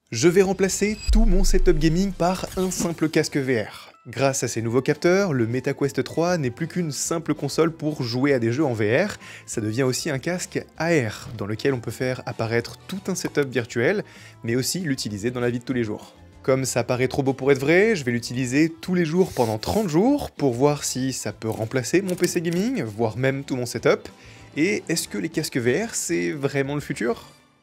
Je vais remplacer tout mon setup gaming par un simple casque VR. Grâce à ces nouveaux capteurs, le MetaQuest 3 n'est plus qu'une simple console pour jouer à des jeux en VR, ça devient aussi un casque AR, dans lequel on peut faire apparaître tout un setup virtuel, mais aussi l'utiliser dans la vie de tous les jours. Comme ça paraît trop beau pour être vrai, je vais l'utiliser tous les jours pendant 30 jours, pour voir si ça peut remplacer mon PC gaming, voire même tout mon setup. Et est-ce que les casques VR, c'est vraiment le futur ?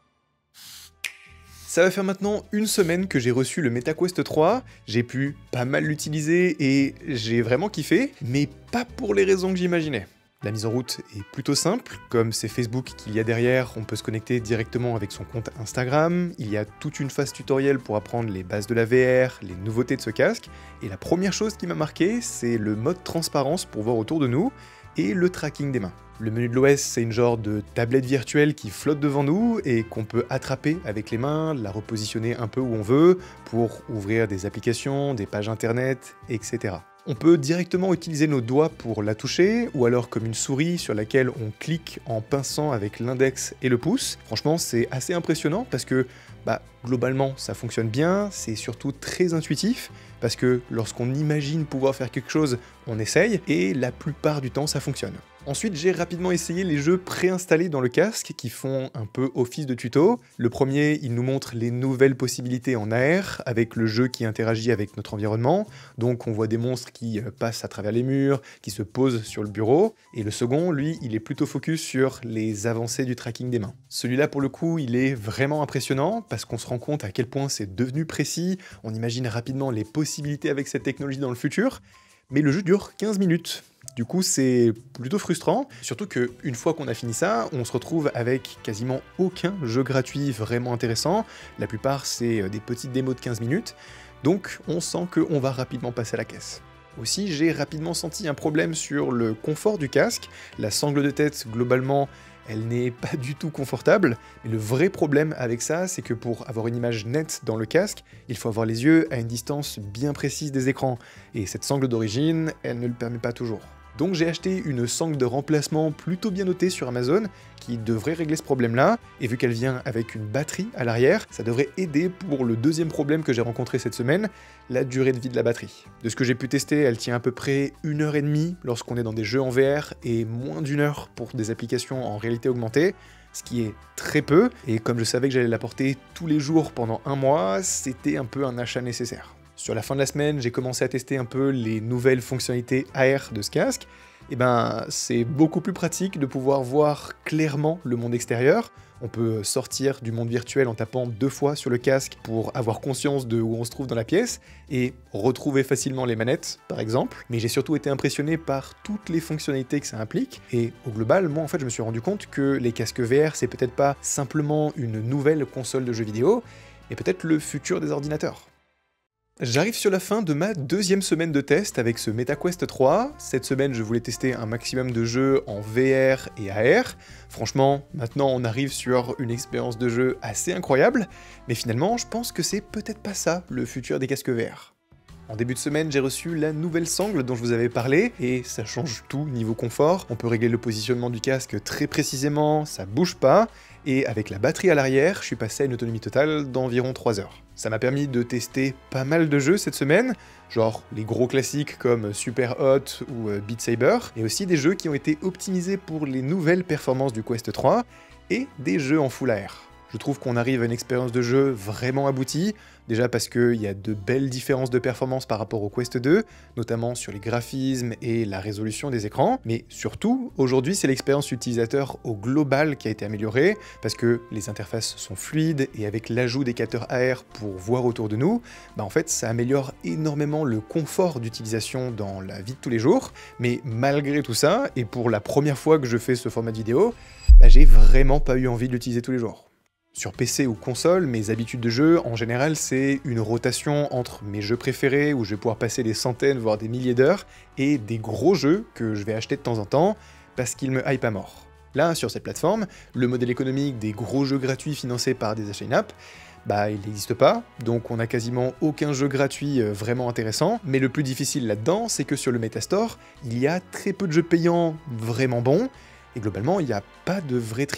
Ça va faire maintenant une semaine que j'ai reçu le MetaQuest 3, j'ai pu pas mal l'utiliser et j'ai vraiment kiffé, mais pas pour les raisons que j'imaginais. La mise en route est plutôt simple, comme c'est Facebook qu'il y a derrière, on peut se connecter directement avec son compte Instagram, il y a toute une phase tutoriel pour apprendre les bases de la VR, les nouveautés de ce casque, et la première chose qui m'a marqué, c'est le mode transparence pour voir autour de nous, et le tracking des mains. Le menu de l'OS, c'est une genre de tablette virtuelle qui flotte devant nous et qu'on peut attraper avec les mains, la repositionner un peu où on veut pour ouvrir des applications, des pages internet, etc. On peut directement utiliser nos doigts pour la toucher, ou alors comme une souris sur laquelle on clique en pinçant avec l'index et le pouce. Franchement, c'est assez impressionnant parce que globalement, ça fonctionne bien, c'est surtout très intuitif, parce que lorsqu'on imagine pouvoir faire quelque chose, on essaye, et la plupart du temps, ça fonctionne. Ensuite, j'ai rapidement essayé les jeux préinstallés dans le casque qui font un peu office de tuto. Le premier, il nous montre les nouvelles possibilités en AR, avec le jeu qui interagit avec notre environnement. Donc on voit des monstres qui passent à travers les murs, qui se posent sur le bureau. Et le second, lui, il est plutôt focus sur les avancées du tracking des mains. Celui-là, pour le coup, il est vraiment impressionnant, parce qu'on se rend compte à quel point c'est devenu précis, on imagine rapidement les possibilités avec cette technologie dans le futur, mais le jeu dure 15 minutes. Du coup, c'est plutôt frustrant, surtout qu'une fois qu'on a fini ça, on se retrouve avec quasiment aucun jeu gratuit vraiment intéressant. La plupart, c'est des petites démos de 15 minutes, donc on sent qu'on va rapidement passer à la caisse. Aussi, j'ai rapidement senti un problème sur le confort du casque. La sangle de tête, globalement, elle n'est pas du tout confortable, mais le vrai problème avec ça, c'est que pour avoir une image nette dans le casque, il faut avoir les yeux à une distance bien précise des écrans, et cette sangle d'origine, elle ne le permet pas toujours. Donc j'ai acheté une sangle de remplacement plutôt bien notée sur Amazon, qui devrait régler ce problème-là, et vu qu'elle vient avec une batterie à l'arrière, ça devrait aider pour le deuxième problème que j'ai rencontré cette semaine, la durée de vie de la batterie. De ce que j'ai pu tester, elle tient à peu près 1h30 lorsqu'on est dans des jeux en VR, et moins d'1 heure pour des applications en réalité augmentée, ce qui est très peu, et comme je savais que j'allais la porter tous les jours pendant un mois, c'était un peu un achat nécessaire. Sur la fin de la semaine, j'ai commencé à tester un peu les nouvelles fonctionnalités AR de ce casque. Et c'est beaucoup plus pratique de pouvoir voir clairement le monde extérieur. On peut sortir du monde virtuel en tapant 2 fois sur le casque pour avoir conscience de où on se trouve dans la pièce et retrouver facilement les manettes, par exemple. Mais j'ai surtout été impressionné par toutes les fonctionnalités que ça implique. Et au global, moi, en fait, je me suis rendu compte que les casques VR, c'est peut-être pas simplement une nouvelle console de jeux vidéo, mais peut-être le futur des ordinateurs. J'arrive sur la fin de ma deuxième semaine de test avec ce MetaQuest 3. Cette semaine, je voulais tester un maximum de jeux en VR et AR. Franchement, maintenant on arrive sur une expérience de jeu assez incroyable, mais finalement, je pense que c'est peut-être pas ça le futur des casques VR. En début de semaine, j'ai reçu la nouvelle sangle dont je vous avais parlé, et ça change tout niveau confort. On peut régler le positionnement du casque très précisément, ça bouge pas, et avec la batterie à l'arrière, je suis passé à une autonomie totale d'environ 3 heures. Ça m'a permis de tester pas mal de jeux cette semaine, genre les gros classiques comme Super Hot ou Beat Saber, et aussi des jeux qui ont été optimisés pour les nouvelles performances du Quest 3, et des jeux en Full AR. Je trouve qu'on arrive à une expérience de jeu vraiment aboutie, déjà parce qu'il y a de belles différences de performance par rapport au Quest 2, notamment sur les graphismes et la résolution des écrans, mais surtout, aujourd'hui, c'est l'expérience utilisateur au global qui a été améliorée, parce que les interfaces sont fluides, et avec l'ajout des capteurs AR pour voir autour de nous, en fait, ça améliore énormément le confort d'utilisation dans la vie de tous les jours, mais malgré tout ça, et pour la première fois que je fais ce format de vidéo, j'ai vraiment pas eu envie de l'utiliser tous les jours. Sur PC ou console, mes habitudes de jeu, en général, c'est une rotation entre mes jeux préférés, où je vais pouvoir passer des centaines, voire des milliers d'heures, et des gros jeux que je vais acheter de temps en temps, parce qu'ils me hype à mort. Là, sur cette plateforme, le modèle économique des gros jeux gratuits financés par des achats in-app, il n'existe pas, donc on n'a quasiment aucun jeu gratuit vraiment intéressant, mais le plus difficile là-dedans, c'est que sur le Metastore, il y a très peu de jeux payants vraiment bons, et globalement, il n'y a pas de vrai AAA.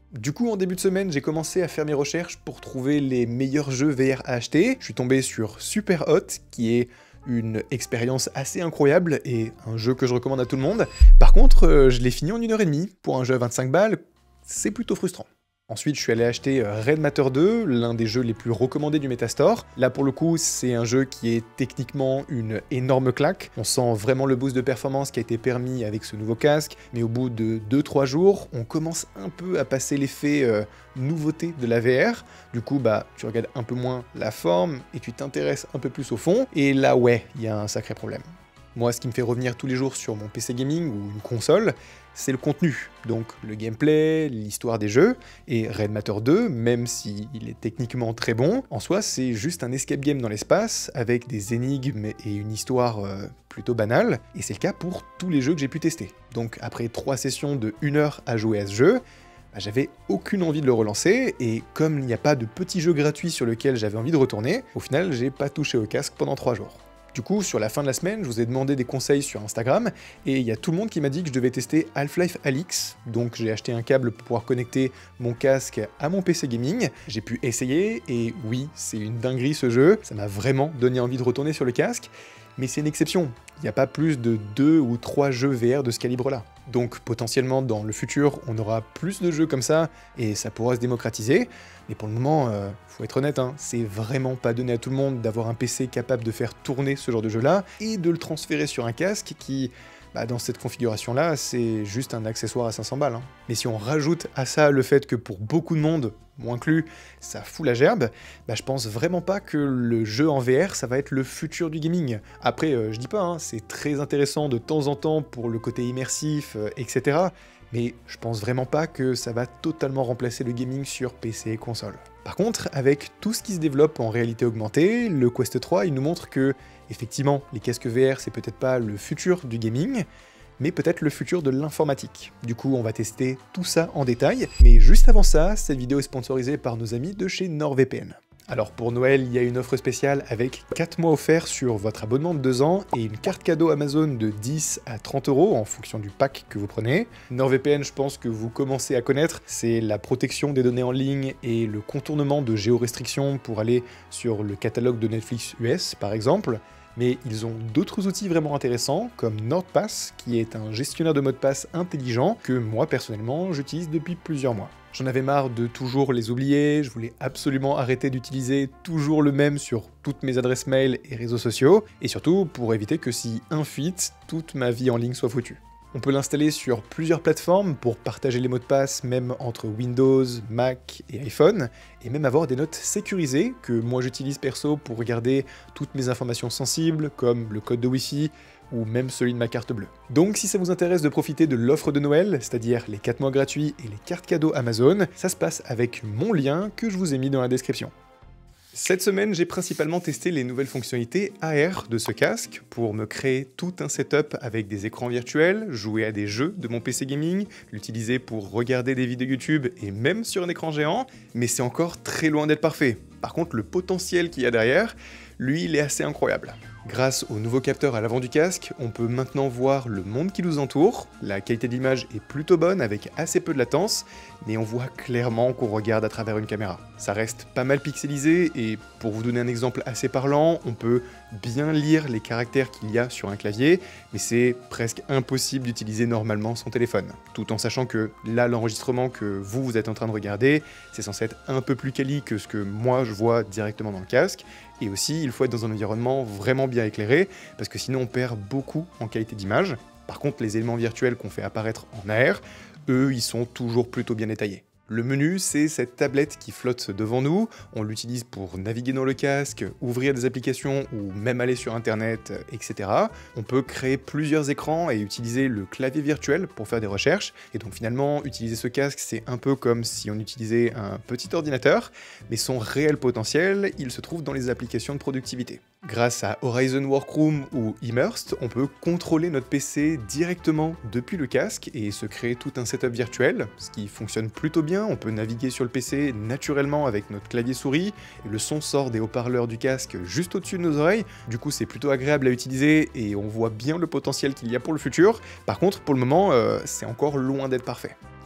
Du coup, en début de semaine, j'ai commencé à faire mes recherches pour trouver les meilleurs jeux VR à acheter. Je suis tombé sur Superhot, qui est une expérience assez incroyable et un jeu que je recommande à tout le monde. Par contre, je l'ai fini en 1h30. Pour un jeu à 25 balles, c'est plutôt frustrant. Ensuite, je suis allé acheter Red Matter 2, l'un des jeux les plus recommandés du Metastore. Là, pour le coup, c'est un jeu qui est techniquement une énorme claque. On sent vraiment le boost de performance qui a été permis avec ce nouveau casque, mais au bout de 2-3 jours, on commence un peu à passer l'effet nouveauté de la VR. Du coup, tu regardes un peu moins la forme et tu t'intéresses un peu plus au fond. Et là, ouais, il y a un sacré problème. Moi, ce qui me fait revenir tous les jours sur mon PC gaming ou une console, c'est le contenu. Donc le gameplay, l'histoire des jeux, et Red Matter 2, même s'il est techniquement très bon, en soi c'est juste un escape game dans l'espace, avec des énigmes et une histoire plutôt banale, et c'est le cas pour tous les jeux que j'ai pu tester. Donc après 3 sessions de 1 heure à jouer à ce jeu, j'avais aucune envie de le relancer, et comme il n'y a pas de petit jeu gratuit sur lequel j'avais envie de retourner, au final j'ai pas touché au casque pendant 3 jours. Du coup, sur la fin de la semaine, je vous ai demandé des conseils sur Instagram, et il y a tout le monde qui m'a dit que je devais tester Half-Life Alyx, donc j'ai acheté un câble pour pouvoir connecter mon casque à mon PC gaming. J'ai pu essayer, et oui, c'est une dinguerie ce jeu, ça m'a vraiment donné envie de retourner sur le casque, mais c'est une exception. Il n'y a pas plus de 2 ou 3 jeux VR de ce calibre-là. Donc potentiellement dans le futur, on aura plus de jeux comme ça, et ça pourra se démocratiser. Mais pour le moment, faut être honnête, c'est vraiment pas donné à tout le monde d'avoir un PC capable de faire tourner ce genre de jeu-là, et de le transférer sur un casque qui, dans cette configuration-là, c'est juste un accessoire à 500 balles. Mais si on rajoute à ça le fait que pour beaucoup de monde, moi inclus, ça fout la gerbe, je pense vraiment pas que le jeu en VR, ça va être le futur du gaming. Après, je dis pas, c'est très intéressant de temps en temps pour le côté immersif, etc. Mais je pense vraiment pas que ça va totalement remplacer le gaming sur PC et console. Par contre, avec tout ce qui se développe en réalité augmentée, le Quest 3, il nous montre que, effectivement, les casques VR, c'est peut-être pas le futur du gaming, mais peut-être le futur de l'informatique. Du coup, on va tester tout ça en détail, mais juste avant ça, cette vidéo est sponsorisée par nos amis de chez NordVPN. Alors pour Noël, il y a une offre spéciale avec 4 mois offerts sur votre abonnement de 2 ans et une carte cadeau Amazon de 10 à 30 € en fonction du pack que vous prenez. NordVPN, je pense que vous commencez à connaître, c'est la protection des données en ligne et le contournement de géorestrictions pour aller sur le catalogue de Netflix US par exemple. Mais ils ont d'autres outils vraiment intéressants, comme NordPass, qui est un gestionnaire de mots de passe intelligent que moi personnellement j'utilise depuis plusieurs mois. J'en avais marre de toujours les oublier, je voulais absolument arrêter d'utiliser toujours le même sur toutes mes adresses mail et réseaux sociaux, et surtout pour éviter que si un fuite, toute ma vie en ligne soit foutue. On peut l'installer sur plusieurs plateformes pour partager les mots de passe, même entre Windows, Mac et iPhone, et même avoir des notes sécurisées que moi j'utilise perso pour regarder toutes mes informations sensibles, comme le code de Wi-Fi, ou même celui de ma carte bleue. Donc si ça vous intéresse de profiter de l'offre de Noël, c'est-à-dire les 4 mois gratuits et les cartes cadeaux Amazon, ça se passe avec mon lien que je vous ai mis dans la description. Cette semaine, j'ai principalement testé les nouvelles fonctionnalités AR de ce casque pour me créer tout un setup avec des écrans virtuels, jouer à des jeux de mon PC gaming, l'utiliser pour regarder des vidéos YouTube et même sur un écran géant, mais c'est encore très loin d'être parfait. Par contre, le potentiel qu'il y a derrière, lui, il est assez incroyable. Grâce au nouveau capteur à l'avant du casque, on peut maintenant voir le monde qui nous entoure. La qualité d'image est plutôt bonne avec assez peu de latence, mais on voit clairement qu'on regarde à travers une caméra. Ça reste pas mal pixelisé et pour vous donner un exemple assez parlant, on peut bien lire les caractères qu'il y a sur un clavier, mais c'est presque impossible d'utiliser normalement son téléphone. Tout en sachant que là, l'enregistrement que vous êtes en train de regarder, c'est censé être un peu plus quali que ce que moi je vois directement dans le casque, et aussi il faut être dans un environnement vraiment bien éclairé, parce que sinon on perd beaucoup en qualité d'image. Par contre, les éléments virtuels qu'on fait apparaître en AR, eux, ils sont toujours plutôt bien détaillés. Le menu, c'est cette tablette qui flotte devant nous, on l'utilise pour naviguer dans le casque, ouvrir des applications ou même aller sur internet, etc. On peut créer plusieurs écrans et utiliser le clavier virtuel pour faire des recherches, et donc finalement, utiliser ce casque, c'est un peu comme si on utilisait un petit ordinateur, mais son réel potentiel, il se trouve dans les applications de productivité. Grâce à Horizon Workroom ou Immersed, on peut contrôler notre PC directement depuis le casque et se créer tout un setup virtuel, ce qui fonctionne plutôt bien. On peut naviguer sur le PC naturellement avec notre clavier souris, et le son sort des haut-parleurs du casque juste au-dessus de nos oreilles, du coup c'est plutôt agréable à utiliser et on voit bien le potentiel qu'il y a pour le futur. Par contre, pour le moment, c'est encore loin d'être parfait.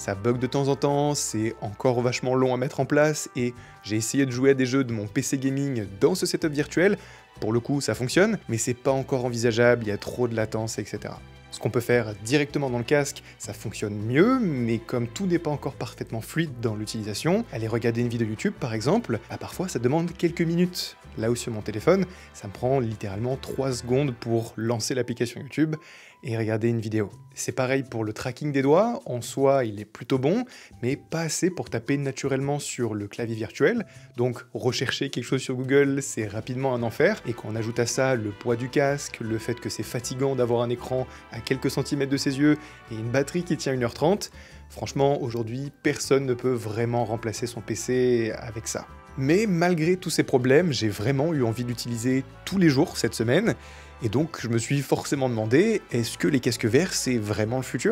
Ça bug de temps en temps, c'est encore vachement long à mettre en place, et j'ai essayé de jouer à des jeux de mon PC gaming dans ce setup virtuel. Pour le coup, ça fonctionne, mais c'est pas encore envisageable, il y a trop de latence, etc. Ce qu'on peut faire directement dans le casque, ça fonctionne mieux, mais comme tout n'est pas encore parfaitement fluide dans l'utilisation, aller regarder une vidéo YouTube par exemple, parfois ça demande quelques minutes. Là où sur mon téléphone, ça me prend littéralement 3 secondes pour lancer l'application YouTube et regarder une vidéo. C'est pareil pour le tracking des doigts, en soi il est plutôt bon, mais pas assez pour taper naturellement sur le clavier virtuel, donc rechercher quelque chose sur Google c'est rapidement un enfer, et quand on ajoute à ça le poids du casque, le fait que c'est fatigant d'avoir un écran à quelques centimètres de ses yeux et une batterie qui tient 1h30, franchement aujourd'hui personne ne peut vraiment remplacer son PC avec ça. Mais malgré tous ces problèmes, j'ai vraiment eu envie d'utiliser tous les jours cette semaine, et donc je me suis forcément demandé, est-ce que les casques VR c'est vraiment le futur ?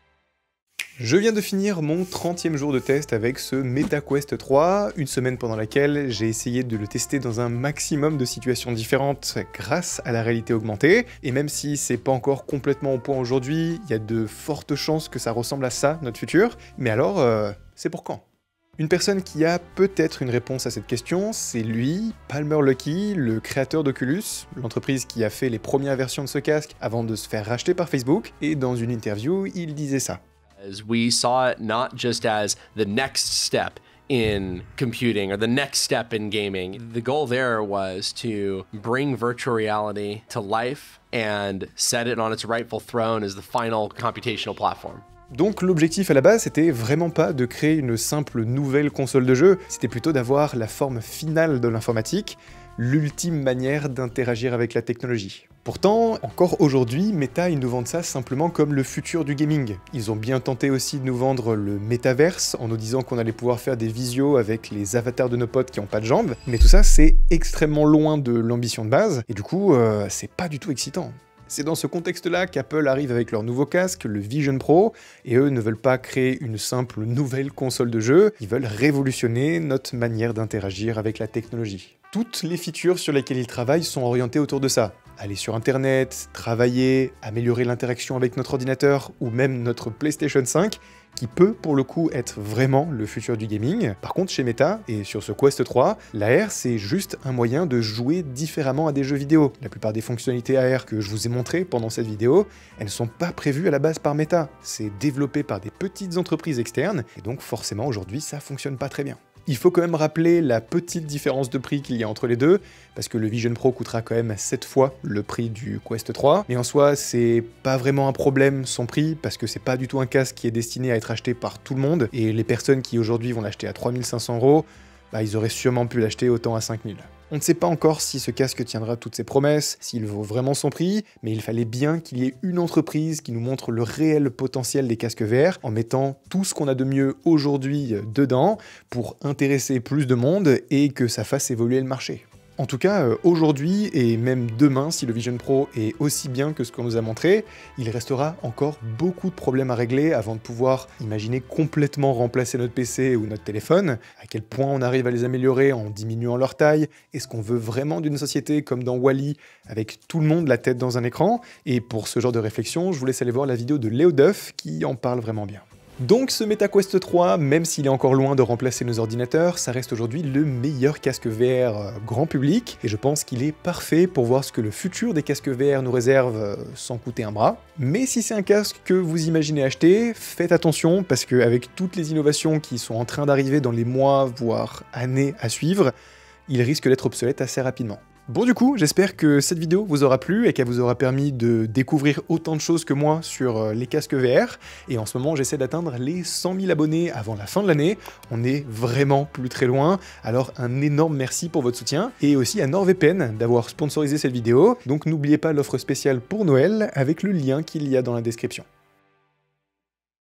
Je viens de finir mon 30e jour de test avec ce MetaQuest 3, une semaine pendant laquelle j'ai essayé de le tester dans un maximum de situations différentes grâce à la réalité augmentée, et même si c'est pas encore complètement au point aujourd'hui, il y a de fortes chances que ça ressemble à ça, notre futur, mais alors, c'est pour quand ? Une personne qui a peut-être une réponse à cette question, c'est lui, Palmer Luckey, le créateur d'Oculus, l'entreprise qui a fait les premières versions de ce casque avant de se faire racheter par Facebook, et dans une interview, il disait ça. We saw it not just as the next step in computing or the next step in gaming. The goal there was to bring virtual reality to life and set it on its rightful throne as the final computational platform. Donc l'objectif à la base, c'était vraiment pas de créer une simple nouvelle console de jeu, c'était plutôt d'avoir la forme finale de l'informatique, l'ultime manière d'interagir avec la technologie. Pourtant, encore aujourd'hui, Meta, ils nous vendent ça simplement comme le futur du gaming. Ils ont bien tenté aussi de nous vendre le métaverse, en nous disant qu'on allait pouvoir faire des visios avec les avatars de nos potes qui n'ont pas de jambes, mais tout ça, c'est extrêmement loin de l'ambition de base, et du coup, c'est pas du tout excitant. C'est dans ce contexte-là qu'Apple arrive avec leur nouveau casque, le Vision Pro, et eux ne veulent pas créer une simple nouvelle console de jeu, ils veulent révolutionner notre manière d'interagir avec la technologie. Toutes les features sur lesquelles ils travaillent sont orientées autour de ça. Aller sur Internet, travailler, améliorer l'interaction avec notre ordinateur ou même notre PlayStation 5, qui peut pour le coup être vraiment le futur du gaming. Par contre chez Meta, et sur ce Quest 3, l'AR c'est juste un moyen de jouer différemment à des jeux vidéo. La plupart des fonctionnalités AR que je vous ai montrées pendant cette vidéo, elles ne sont pas prévues à la base par Meta. C'est développé par des petites entreprises externes, et donc forcément aujourd'hui ça fonctionne pas très bien. Il faut quand même rappeler la petite différence de prix qu'il y a entre les deux, parce que le Vision Pro coûtera quand même 7 fois le prix du Quest 3, mais en soi c'est pas vraiment un problème son prix, parce que c'est pas du tout un casque qui est destiné à être acheté par tout le monde, et les personnes qui aujourd'hui vont l'acheter à 3500 €, ils auraient sûrement pu l'acheter autant à 5000. On ne sait pas encore si ce casque tiendra toutes ses promesses, s'il vaut vraiment son prix, mais il fallait bien qu'il y ait une entreprise qui nous montre le réel potentiel des casques VR en mettant tout ce qu'on a de mieux aujourd'hui dedans pour intéresser plus de monde et que ça fasse évoluer le marché. En tout cas, aujourd'hui et même demain, si le Vision Pro est aussi bien que ce qu'on nous a montré, il restera encore beaucoup de problèmes à régler avant de pouvoir imaginer complètement remplacer notre PC ou notre téléphone, à quel point on arrive à les améliorer en diminuant leur taille, est-ce qu'on veut vraiment d'une société comme dans Wall-E, avec tout le monde la tête dans un écran, et pour ce genre de réflexion, je vous laisse aller voir la vidéo de Léo Duff qui en parle vraiment bien. Donc ce MetaQuest 3, même s'il est encore loin de remplacer nos ordinateurs, ça reste aujourd'hui le meilleur casque VR grand public, et je pense qu'il est parfait pour voir ce que le futur des casques VR nous réserve sans coûter un bras. Mais si c'est un casque que vous imaginez acheter, faites attention, parce qu'avec toutes les innovations qui sont en train d'arriver dans les mois, voire années à suivre, il risque d'être obsolète assez rapidement. Bon du coup, j'espère que cette vidéo vous aura plu et qu'elle vous aura permis de découvrir autant de choses que moi sur les casques VR. Et en ce moment, j'essaie d'atteindre les 100 000 abonnés avant la fin de l'année. On est vraiment plus très loin. Alors un énorme merci pour votre soutien. Et aussi à NordVPN d'avoir sponsorisé cette vidéo. Donc n'oubliez pas l'offre spéciale pour Noël avec le lien qu'il y a dans la description.